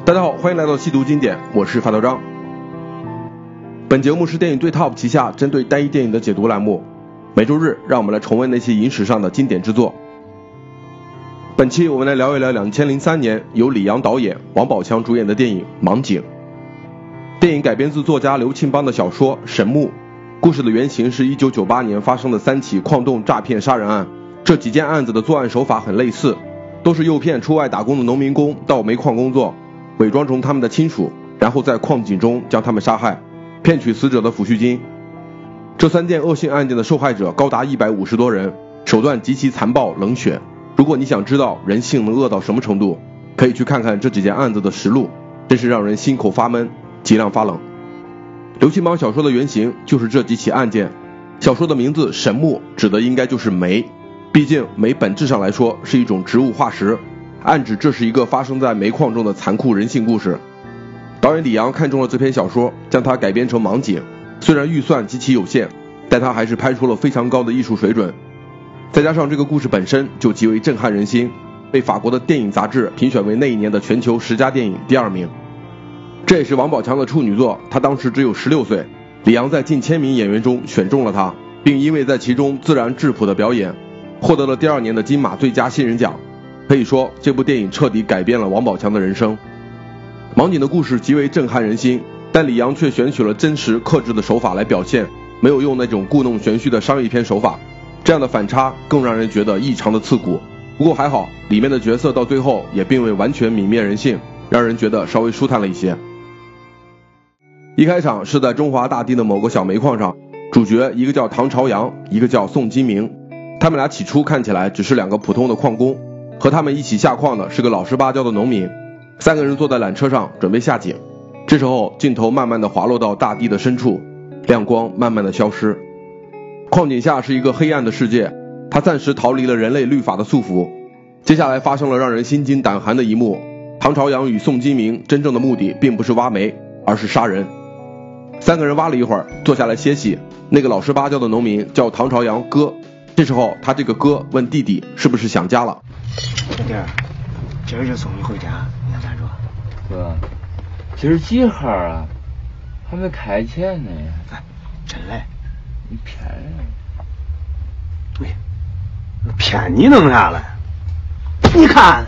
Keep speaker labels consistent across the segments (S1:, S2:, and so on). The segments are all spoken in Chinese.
S1: 大家好，欢迎来到细读经典，我是发条张。本节目是电影对 Top 旗下针对单一电影的解读栏目，每周日让我们来重温那些影史上的经典之作。本期我们来聊一聊2003年由李阳导演、王宝强主演的电影《盲井》。电影改编自作家刘庆邦的小说《神木》，故事的原型是1998年发生的3起矿洞诈骗杀人案。这几件案子的作案手法很类似，都是诱骗出外打工的农民工到煤矿工作，伪装成他们的亲属，然后在矿井中将他们杀害，骗取死者的抚恤金。这3件恶性案件的受害者高达150多人，手段极其残暴冷血。如果你想知道人性能恶到什么程度，可以去看看这几件案子的实录，真是让人心口发闷，脊梁发冷。刘庆邦小说的原型就是这几起案件，小说的名字神木指的应该就是煤，毕竟煤本质上来说是一种植物化石，暗指这是一个发生在煤矿中的残酷人性故事。导演李阳看中了这篇小说，将它改编成盲井，虽然预算极其有限，但他还是拍出了非常高的艺术水准。再加上这个故事本身就极为震撼人心，被法国的电影杂志评选为那一年的全球10佳电影第2名。这也是王宝强的处女作，他当时只有16岁，李阳在近1000名演员中选中了他，并因为在其中自然质朴的表演，获得了第2年的金马最佳新人奖。可以说这部电影彻底改变了王宝强的人生。盲井的故事极为震撼人心，但李阳却选取了真实克制的手法来表现，没有用那种故弄玄虚的商业片手法，这样的反差更让人觉得异常的刺骨。不过还好，里面的角色到最后也并未完全泯灭人性，让人觉得稍微舒坦了一些。一开场是在中华大地的某个小煤矿上，主角一个叫唐朝阳，一个叫宋金明，他们俩起初看起来只是2个普通的矿工，和他们一起下矿的是个老实巴交的农民。3个人坐在缆车上准备下井，这时候镜头慢慢的滑落到大地的深处，亮光慢慢的消失。矿井下是一个黑暗的世界，它暂时逃离了人类律法的束缚。接下来发生了让人心惊胆寒的一幕，唐朝阳与宋金明真正的目的并不是挖煤，而是杀人。3个人挖了一会儿，坐下来歇息。那个老实巴交的农民叫唐朝阳哥，这时候他这个哥问弟弟是不是想家了。
S2: 小弟儿，今儿就送你回家，你看咋着？
S3: 哥，今儿几号啊？还没开钱呢。
S2: 哎，真嘞？
S3: 你骗人！
S2: 对，骗你弄啥了？你看。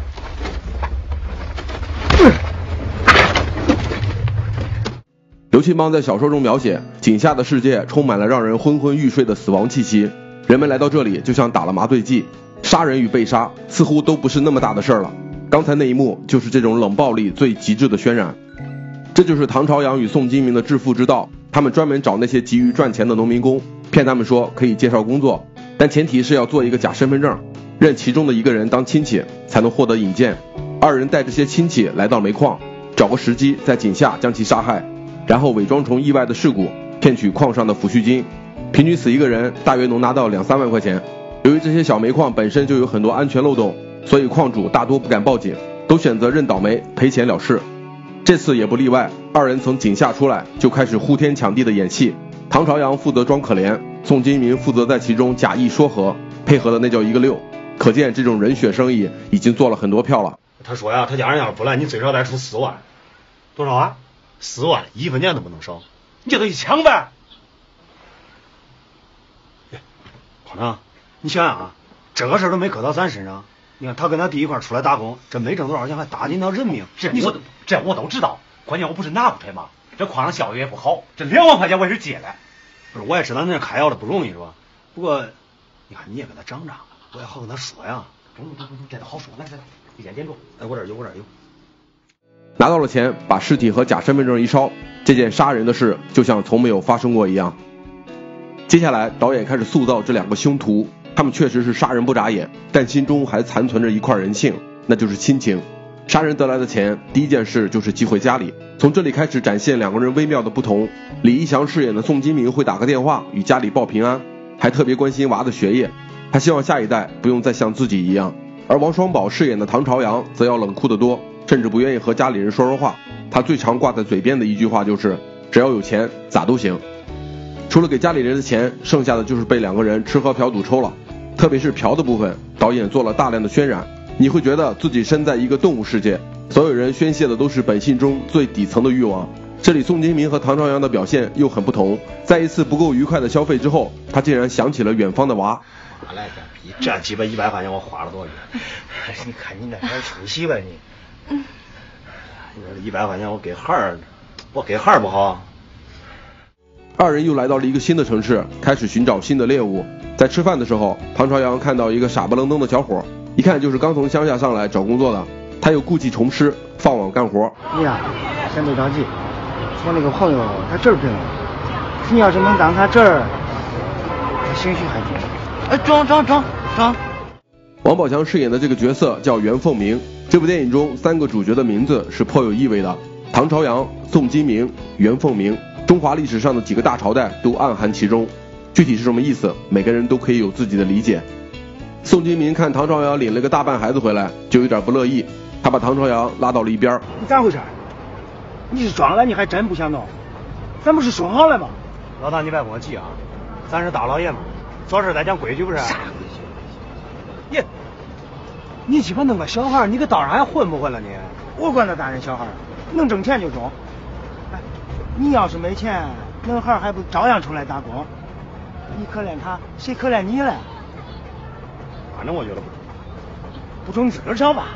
S1: 刘庆邦在小说中描写，井下的世界充满了让人昏昏欲睡的死亡气息，人们来到这里就像打了麻醉剂，杀人与被杀似乎都不是那么大的事儿了。刚才那一幕就是这种冷暴力最极致的渲染。这就是唐朝阳与宋金明的致富之道，他们专门找那些急于赚钱的农民工，骗他们说可以介绍工作，但前提是要做一个假身份证，认其中的一个人当亲戚，才能获得引荐。2人带这些亲戚来到煤矿，找个时机在井下将其杀害，然后伪装成意外的事故，骗取矿上的抚恤金，平均死一个人大约能拿到2-3万块钱。由于这些小煤矿本身就有很多安全漏洞，所以矿主大多不敢报警，都选择认倒霉赔钱了事。这次也不例外，2人从井下出来就开始呼天抢地的演戏，唐朝阳负责装可怜，宋金明负责在其中假意说和，配合的那叫一个溜。可见这种人血生意已经做了很多票了。
S4: 他说呀，他家人要是不来，你最少得出4万。多少啊？4万，1分钱都不能少。
S5: 你就得去抢呗。
S4: 矿长，你想想啊，这个事儿都没搁到咱身上。你看他跟他弟一块出来打工，这没挣多少钱，还搭进到人命。
S5: 这我都知道，关键我不是拿不出来吗？这矿上效益也不好，这2万块钱我也是借的。
S4: 不是，我也知道那开药的不容易是吧？不过，你看你也跟他整仗，我也好跟他说呀。
S5: 中，这都好说。来，一点点住。
S4: 哎，我这儿有。
S1: 拿到了钱，把尸体和假身份证一烧，这件杀人的事就像从没有发生过一样。接下来导演开始塑造这2个凶徒，他们确实是杀人不眨眼，但心中还残存着一块人性，那就是亲情。杀人得来的钱，第一件事就是寄回家里。从这里开始展现2个人微妙的不同。李一翔饰演的宋金明会打个电话与家里报平安，还特别关心娃的学业，他希望下一代不用再像自己一样。而王双宝饰演的唐朝阳则要冷酷得多，甚至不愿意和家里人说话。他最常挂在嘴边的一句话就是只要有钱咋都行。除了给家里人的钱，剩下的就是被2个人吃喝嫖赌抽了。特别是嫖的部分，导演做了大量的渲染， 你会觉得自己身在一个动物世界，所有人宣泄的都是本性中最底层的欲望。这里宋金明和唐朝阳的表现又很不同，在一次不够愉快的消费之后，他竟然想起了远方的娃。
S2: 哪来个逼，这鸡巴100块钱我花了多远？你看你那点出息吧你。你说100块钱我给孩儿不好？
S1: 二人又来到了一个新的城市，开始寻找新的猎物。在吃饭的时候，唐朝阳看到一个傻不愣登的小伙，一看就是刚从乡下上来找工作的。他又故技重施，放网干活。
S6: 你呀，先别着急，我那个朋友他这儿病了，你要是能当他这儿，他兴许还中。
S1: 王宝强饰演的这个角色叫袁凤鸣。这部电影中3个主角的名字是颇有意味的，唐朝阳、宋金明、袁凤鸣，中华历史上的几个大朝代都暗含其中。具体是什么意思，每个人都可以有自己的理解。宋金明看唐朝阳领了个大半孩子回来，就有点不乐意，他把唐朝阳拉到了一边。
S6: 你咋回事？你是装了你还真不想弄？咱不是说好了吗？
S2: 老大你别跟我急啊，咱是大老爷们，做事得讲规矩不是？
S6: 啥规矩？你鸡巴弄个小孩，你搁道上还混不混了你？我管他大人小孩，能挣钱就中。哎，你要是没钱，恁孩还不照样出来打工？你可怜他，谁可怜你嘞？
S2: 反正我觉得
S6: 不中自个儿找吧。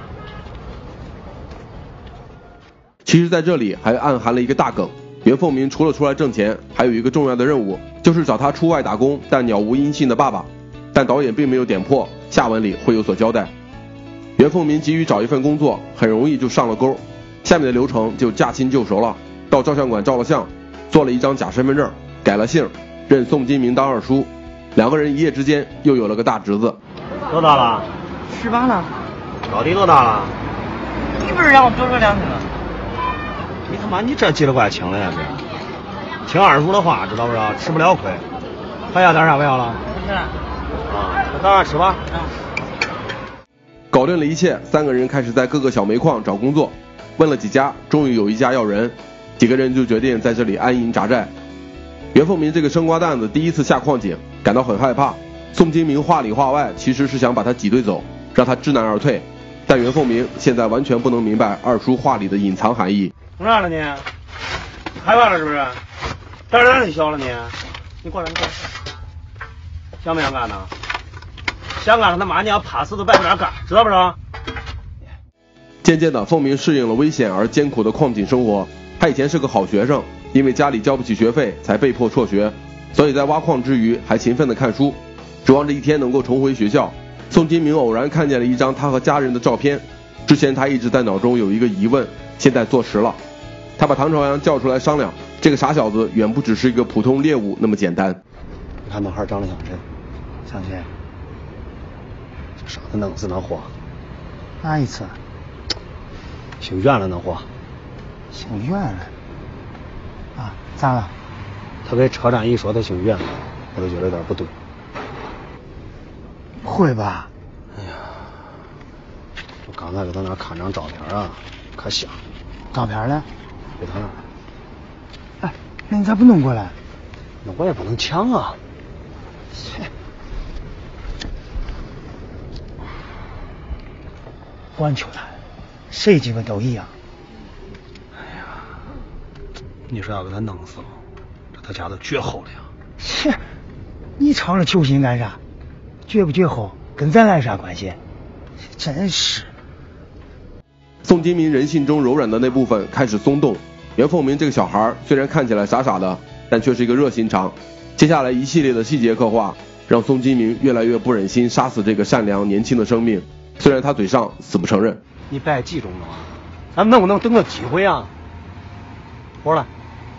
S1: 其实在这里还暗含了一个大梗，袁凤鸣除了出来挣钱，还有一个重要的任务，就是找他出外打工但杳无音信的爸爸。但导演并没有点破，下文里会有所交代。袁凤鸣急于找一份工作，很容易就上了钩。下面的流程就驾轻就熟了，到照相馆照了相，做了一张假身份证，改了姓，认宋金明当二叔。2个人一夜之间又有了个大侄子。
S2: 多大了
S6: ？18了。
S2: 老弟多大了？
S3: 你不是让我多说2天吗？
S2: 你他妈你这急了怪轻了呀这！听二叔的话，知道不知道？吃不了亏。还要点啥不要了？
S3: 不是。
S2: 啊，那当然吃吧。
S1: 搞定了一切，3个人开始在各个小煤矿找工作。问了几家，终于有一家要人，几个人就决定在这里安营扎寨。袁凤鸣这个生瓜蛋子第一次下矿井，感到很害怕。宋金明话里话外其实是想把他挤兑走，让他知难而退。但袁凤鸣现在完全不能明白二叔话里的隐藏含义。
S2: 弄啥了你？害怕了是不是？胆儿小了你？你过来，你过来。想不想干呢？想干了他妈你要怕死都别在那干，知道不知道？
S1: 渐渐的，凤鸣适应了危险而艰苦的矿井生活。他以前是个好学生，因为家里交不起学费，才被迫辍学，所以在挖矿之余还勤奋地看书，指望着一天能够重回学校。宋金明偶然看见了一张他和家人的照片，之前他一直在脑中有一个疑问，现在坐实了。他把唐朝阳叫出来商量，这个傻小子远不只是一个普通猎物那么简单。
S2: 你看那孩长得像谁？
S6: 像谁？
S2: 这傻子弄死那货。
S6: 哪一次？
S2: 姓袁了那货。
S6: 姓袁了？啊，咋了？
S2: 他给车站一说他姓袁，我都觉得有点不对。
S6: 不会吧？
S2: 哎呀，我刚才给他那看张照片啊，可像。
S6: 照片呢？
S2: 给他那。
S6: 哎，那你咋不弄过来？
S2: 那我也不能抢啊。
S6: 管球他，谁鸡巴都一样。
S2: 哎呀，你说要给他弄死了，这他家都绝后了呀。
S6: 切，你操着球心干啥？绝不绝后跟咱来啥关系？真是。
S1: 宋金明人性中柔软的那部分开始松动。袁凤鸣这个小孩虽然看起来傻傻的，但却是一个热心肠。接下来一系列的细节刻画，让宋金明越来越不忍心杀死这个善良年轻的生命，虽然他嘴上死不承认。
S2: 你别集中了，咱们能不能等个机会啊？活了。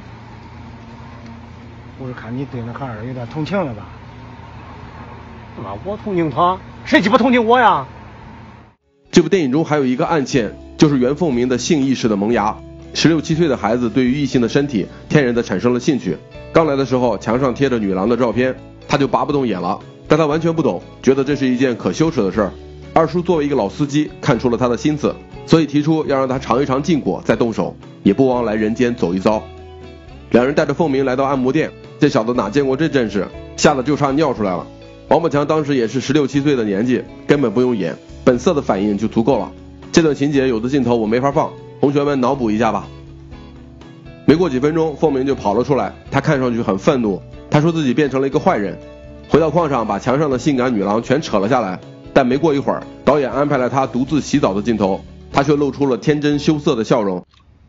S6: 我是看你对那孩儿有点同情了吧？
S2: 那我同情他，谁鸡巴同情我呀？
S1: 这部电影中还有一个暗线，就是袁凤鸣的性意识的萌芽。16、17岁的孩子对于异性的身体天然的产生了兴趣。刚来的时候墙上贴着女郎的照片，他就拔不动眼了，但他完全不懂，觉得这是一件可羞耻的事儿。二叔作为一个老司机，看出了他的心思，所以提出要让他尝一尝禁果再动手，也不枉来人间走一遭。2人带着凤鸣来到按摩店，这小子哪见过这阵势，吓得就差尿出来了。 王宝强当时也是16、17岁的年纪，根本不用演，本色的反应就足够了。这段情节有的镜头我没法放，同学们脑补一下吧。没过几分钟，凤鸣就跑了出来，他看上去很愤怒，他说自己变成了一个坏人。回到矿上，把墙上的性感女郎全扯了下来，但没过一会儿，导演安排了他独自洗澡的镜头，他却露出了天真羞涩的笑容。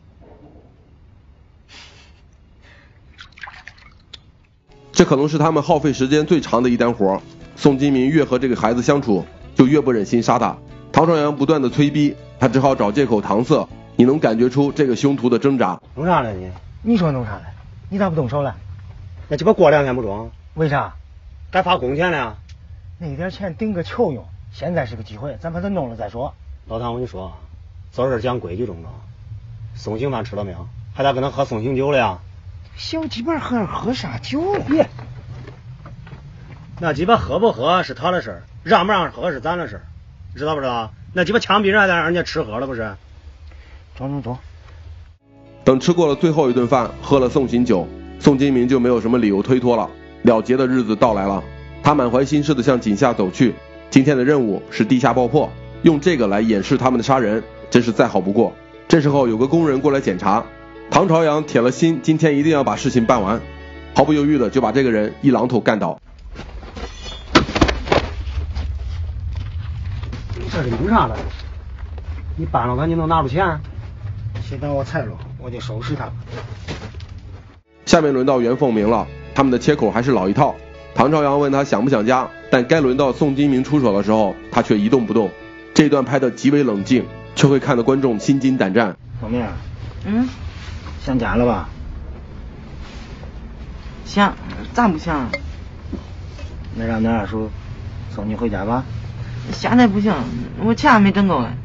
S1: 这可能是他们耗费时间最长的一单活。宋金明越和这个孩子相处，就越不忍心杀他。唐朝阳不断的催逼，他只好找借口搪塞。你能感觉出这个凶徒的挣扎。
S6: 弄啥了你？你说弄啥了？你咋不动手了？
S2: 那鸡巴过2天不中？
S6: 为啥？
S2: 该发工钱了。
S6: 那点钱顶个球用，现在是个机会，咱把它弄了再说。
S2: 老唐，我跟你说，做事讲规矩中的。送行饭吃了没有？还得跟他喝送行酒了呀。
S6: 小鸡巴喝啥酒了？别，
S2: 那鸡巴喝不喝是他的事儿，让不让喝是咱的事儿，知道不知道？那鸡巴枪毙人还得让人家吃喝了不是？
S6: 中。
S1: 等吃过了最后一顿饭，喝了送行酒，宋金明就没有什么理由推脱了。了结的日子到来了，他满怀心事地向井下走去。今天的任务是地下爆破，用这个来掩饰他们的杀人，真是再好不过。这时候有个工人过来检查，唐朝阳铁了心，今天一定要把事情办完，毫不犹豫的就把这个人一榔头干倒。
S2: 你这是弄啥了？你办了他，你能拿出钱？
S6: 先等我裁了，我就收拾他。
S1: 下面轮到袁凤鸣了，他们的切口还是老一套。唐朝阳问他想不想家，但该轮到宋金明出手的时候，他却一动不动。这段拍得极为冷静，却会看得观众心惊胆战。
S6: 凤鸣，想家了吧？
S7: 想，咋不想？
S6: 那让恁二叔送你回家吧。
S7: 现在不行，我钱还没挣够呢。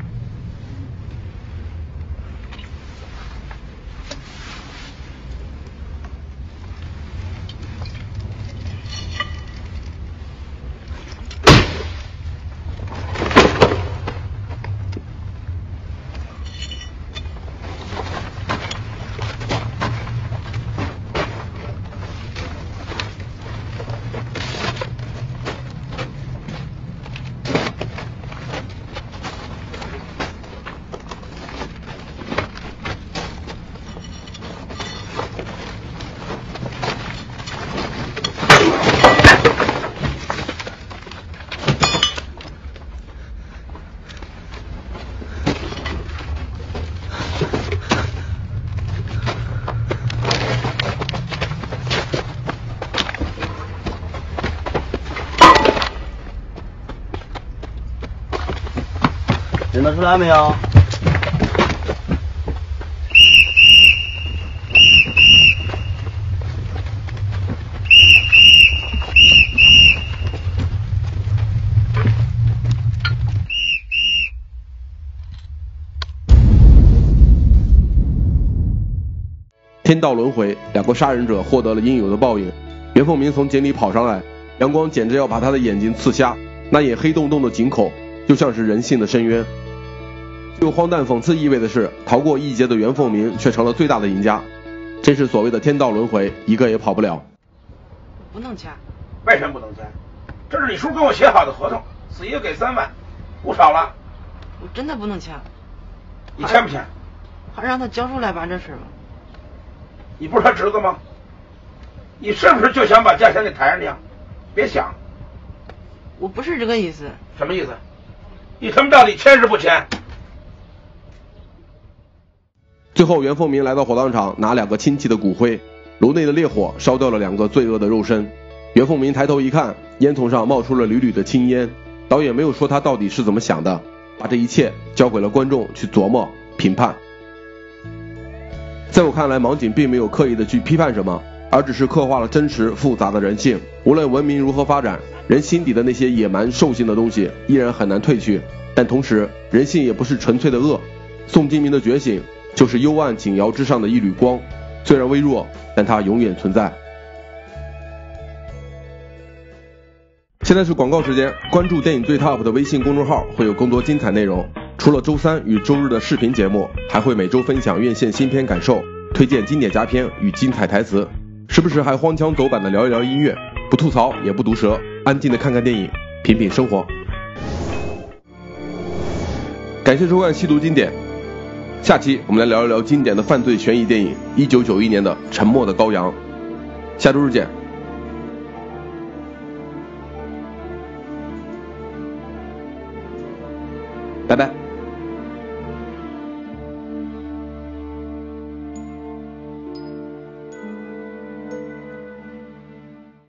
S2: 认得出来没有？
S1: 天道轮回，两个杀人者获得了应有的报应。袁凤鸣从井里跑上来，阳光简直要把他的眼睛刺瞎，那眼黑洞洞的井口就像是人性的深渊。具有荒诞讽刺意味的是，逃过一劫的袁凤鸣却成了最大的赢家。真是所谓的天道轮回，一个也跑不了。
S7: 不能签。
S8: 为什么不能签？这是你叔跟我写好的合同，4爷给3万，不少了。
S7: 我真的不能签。
S8: 你签不签？
S7: 还让他教授来办这事吧。
S8: 你不是他侄子吗？你是不是就想把家乡给抬上去？别想。
S7: 我不是这个意思。
S8: 什么意思？你他妈到底签是不签？
S1: 最后袁凤鸣来到火葬场拿2个亲戚的骨灰，炉内的烈火烧掉了2个罪恶的肉身。袁凤鸣抬头一看，烟囱上冒出了缕缕的青烟。导演没有说他到底是怎么想的，把这一切交给了观众去琢磨评判。在我看来，盲井并没有刻意的去批判什么，而只是刻画了真实复杂的人性。无论文明如何发展，人心底的那些野蛮兽性的东西依然很难褪去，但同时人性也不是纯粹的恶。宋金明的觉醒就是幽暗井窑之上的一缕光，虽然微弱，但它永远存在。现在是广告时间，关注电影最 top 的微信公众号，会有更多精彩内容。除了周3与周日的视频节目，还会每周分享院线新片感受，推荐经典佳片与精彩台词，时不时还荒腔走板的聊一聊音乐，不吐槽也不毒舌。 安静的看看电影，品品生活。感谢收看细读经典，下期我们来聊一聊经典的犯罪悬疑电影1991年的《沉默的羔羊》。下周日见，拜拜。